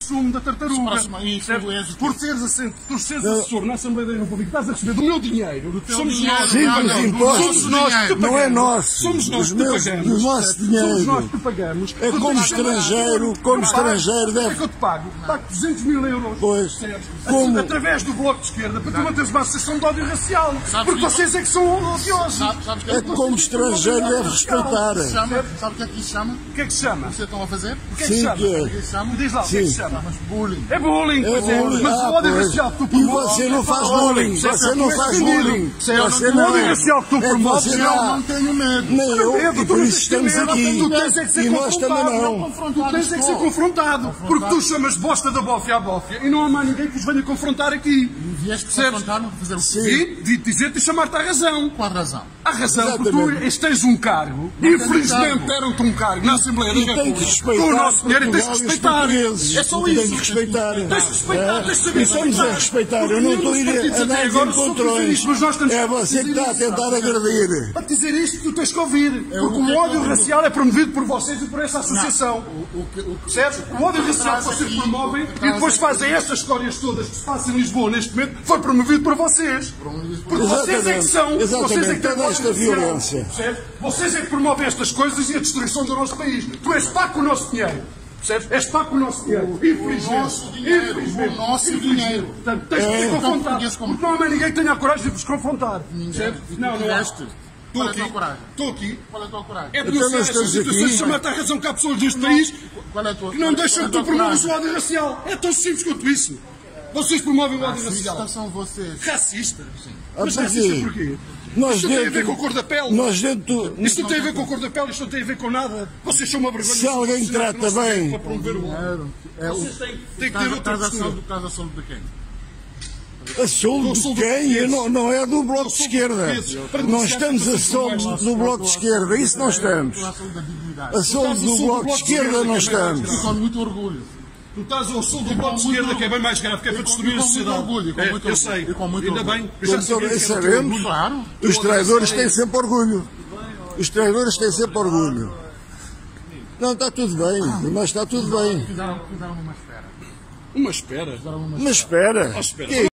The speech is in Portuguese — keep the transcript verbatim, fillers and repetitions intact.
sumo da tartaruga. Por seres assento, por seres assessor na Assembleia da República, estás a receber do meu dinheiro. Do teu somos dinheiro, nós, sim, não, dos não, impostos. somos nós que pagamos. Não é nosso. Somos nós Os que meus- pagamos. do nosso dinheiro. Somos nós que pagamos. É como estrangeiro, como estrangeiro Quanto é deve. que eu te pago? Pago duzentos mil euros. Pois. Certo? Como? Através do Bloco de Esquerda, para tu manteres uma associação de ódio racial. Porque vocês é que são odiosos. É como estrangeiro deve respeitar. Sabe o que é que isso chama? O que é que se chama? Vocês estão a fazer? O que é que se Sim, chama? que é. O que se chama? Diz lá, o que é que se Sim. chama? Mas bullying. É bullying, É pois é. bullying. Mas Ah, o ódio pois. racial que tu E promoves... você não faz bullying. Você não faz bullying. Você O não ódio racial que tu é que promoves... você Eu não. não tenho medo. Nem eu. Medo, E tu por não isso tens estamos medo, aqui. tu tens é que ser E nós também confrontado. não. Tu tens é que ser confrontado. Porque tu chamas bosta da bófia à bófia e não há mais ninguém que os venha confrontar aqui. Vieste Percebes? confrontar-me fazer o quê? Vim de dizer-te e chamar-te à razão. Qual a razão? A razão, porque tu Exatamente. tens um cargo. Infelizmente deram-te um cargo na Assembleia da E tem que República. respeitar Com o nosso dinheiro e tens que Portugal e os respeitar. portugueses. É só Tem isso. que respeitar. Tens que respeitar, É. tens de saber E estamos a respeitar. Eu não estou a ir a dar encontrões. É você que está a tentar agredir. Para te dizer isto, tu tens que ouvir. Porque o ódio racial é promovido por vocês e por essa associação. O que, o que, Percebes? O ódio racial que vocês promovem e depois fazem estas histórias todas que se passam em Lisboa neste momento foi promovido por vocês. Porque vocês é que são. Exatamente. Vocês é que têm Toda esta ódio racial. violência. Percebes? Vocês é que promovem estas coisas e a destruição do nosso país. Tu és pá com o nosso dinheiro. Percebes? És pá com o nosso dinheiro. Infelizmente. nosso dinheiro. Infelizmente. O nosso Infelizmente. dinheiro. Portanto, tens que É. te confrontar. Português como- Porque não há mais ninguém que tenha a coragem de vos confrontar. Percebes? E tu Não, não há. tiveste? Estou Qual é a aqui. tua coragem? Estou aqui. Qual é a tua coragem? É Então denunciar nós estas estamos situações aqui. e chamar-te à razão que há pessoas deste país Qual é a tua que não qual é- deixam qual que é a tu tua promoves o coragem? ódio racial. É tão simples quanto isso. Vocês promovem o ódio racial. Racistas são vocês. Racista? Ah, Mas porquê? racista porquê? Nós Isto não tem a ver dentro- com a cor da pele. Nós dentro. Isto não tem a ver com a cor da pele, isto não tem a ver com nada. Vocês são uma vergonha. Se alguém social que trata não se tem bem- para promover o ódio. É o Vocês têm, têm que ter Casa outra casa postura. do casa saúde de quem? A soldo Sou de do quem? português. Não, não é do Bloco de Sou do Esquerda. português. Para Nós denunciar estamos a situações como soldo esta. do Bloco de Esquerda. Isso não estamos. A saúde da dignidade. A soldo do Bloco de Esquerda não estamos. E com muito orgulho. Tu estás ao sul do Bloco de Esquerda, que é bem mais grave, que é para destruir a com muito sociedade. orgulho, com É, muito eu orgulho. sei. E com muito Ainda orgulho. bem. Eu já Com sabia todo- que era sabemos. muito Claro. Os traidores têm sempre orgulho. Os traidores têm sempre orgulho. Não, está tudo bem. Mas está tudo bem. Fizeram, fizeram uma espera. Uma espera. Mas espera. Ah, espera. Que é